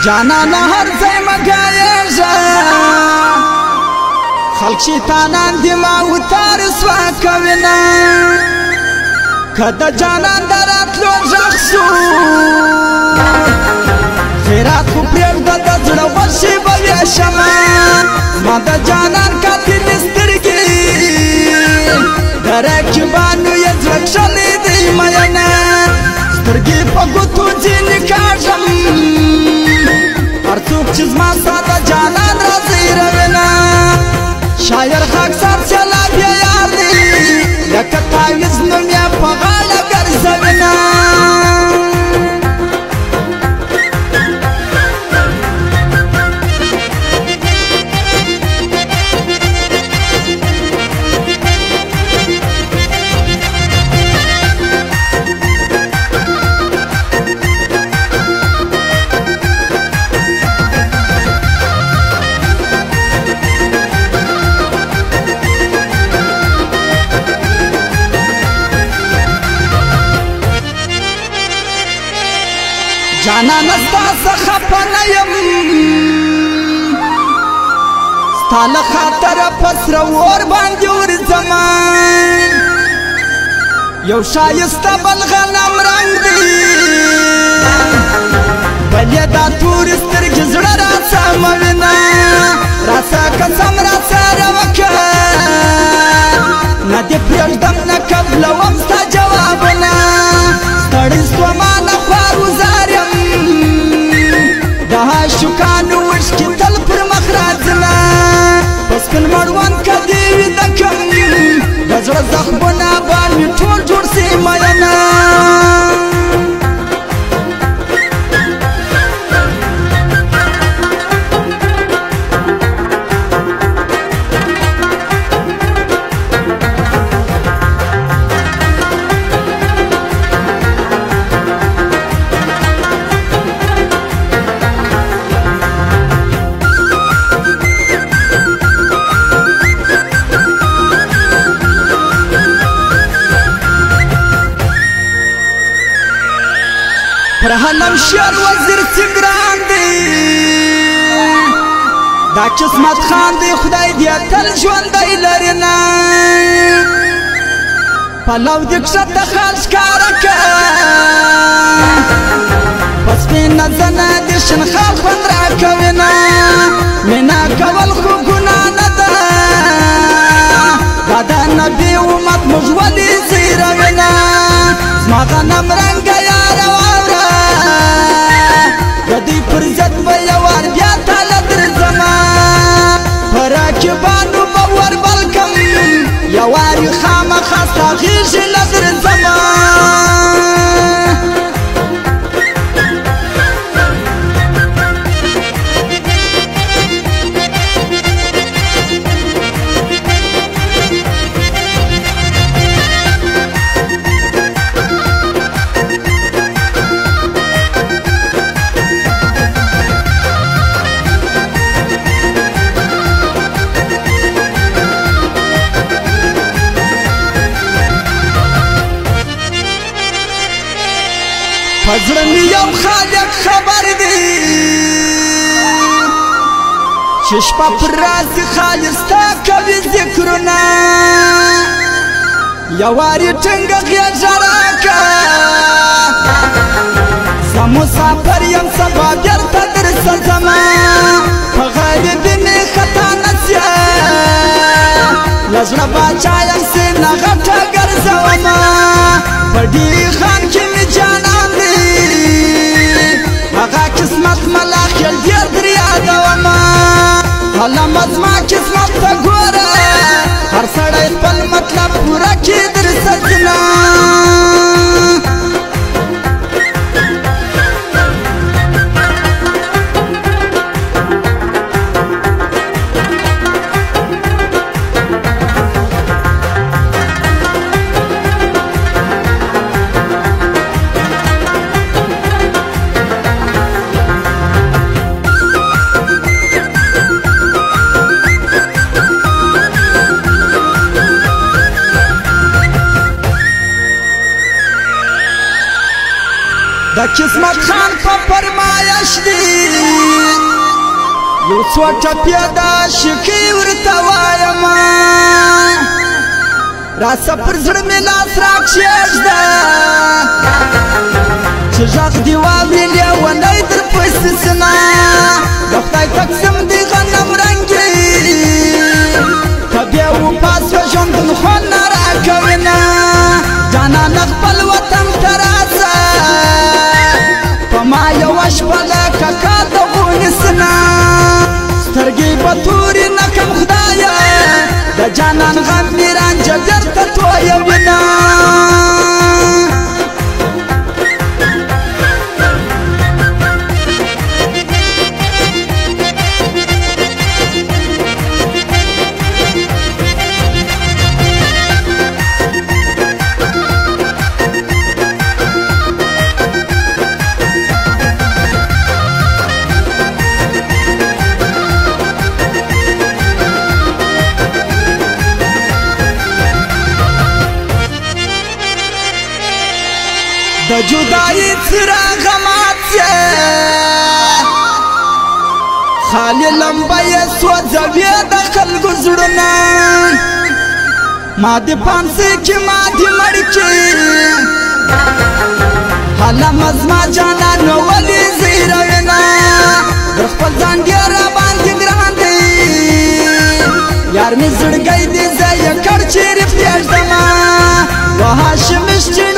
جانانا هر ځای مګایږه خلق شیطانان دماغ تار سوا کوینه که د جانان د راتلو غږ سو خیرات خو پرېږده د زړه غوښې به ویشمه زما د جانان قاتلې سترګې د رقیبانو یې زړه کښلی دی مینه سترګې په ګوتو ځینې کاږم هر څوک چې زما ستا د جانان رازیروینه شاعر خاکسار سیلاب یې یار دی لکه تعویض نوم یې په غاړه ګرځوینه جانان ستا څخه خفه نه یم ستا له خاطره په سره اور باندې ورځمه یو ښایسته بل غنم رنګ دی بل یې دا تورې سترګې زړه راسموینه راسه قسم راسره وکړه نه دې پرېږدم نه قبلوم ستا جوابونه ستړی ستومانه خوار وزار یم د عاشقانو وشکې تل پر مخ راځمه په سپین مړوند که دې ویده کړم د زړه زخمونه به مې ټول جوړ سي مینه پرهنم شیر وزیر څنګران دی دا قسمت خان دی خدای دې تل ژوندی لري نه پلو دې کښته خال ښکاره کړه په سپینه زنه دې شین خال خوند راکوینه مینه کول خو ګناه نه ده دا د نبي امت موږ ولې زیروینه زما غنم رنګه یاره واوره د دوی پر ضد به یوار بیا تاله درځمه په راکبانو به ور بل کم یوارې خامخا ستا غېږې له درځمه په زړه مې یو خالق خبر دی چې شپه پر راسي ښایسته کوي ذکرونه یوارې ټینګه غېږه راکړه زه مسافر یم سبا بېرته درسه ځمه په غریبي مې خطا نه سیه له زړه باچا یم سینه غټه ګرځومه په ډېرې خان کې مې جانان هغه قسمت ملا خیل ډېر در یادومه هلمه زما قسمت ته ګوره هر سړی خپل مطلب پوره کړي درسه ځینه دا قسمت خان په فرمایش دی یو څو ټپې د عاشقۍ ورته وایم راسه پر زړه مې لاس راکښېږده چې غږ دې واوري لیونی در پسې سینه د خدای تقسیم دی غنم رنګي که بې وفا سوه ژوندون خوند نه راکوینه جانانه خپل وطن ته راځه په ما یوه شپه لکه کال د غونې سینه سترګې به تورې نه کړم خدایه د جانان غم مې رانجه بېرته تویوینه د جدایي څراغ مات یې خالي لمبه یې سوځوي د خلکو زړونه ما دې پانسۍ کې ما دې مړکې هلمه زما جانانه ولې زیروینه در خپل ځان ډېر راباندې ګران دی یار مې زړګی دې زه یې کړ چیرې پرېږدمه و هاشمش چې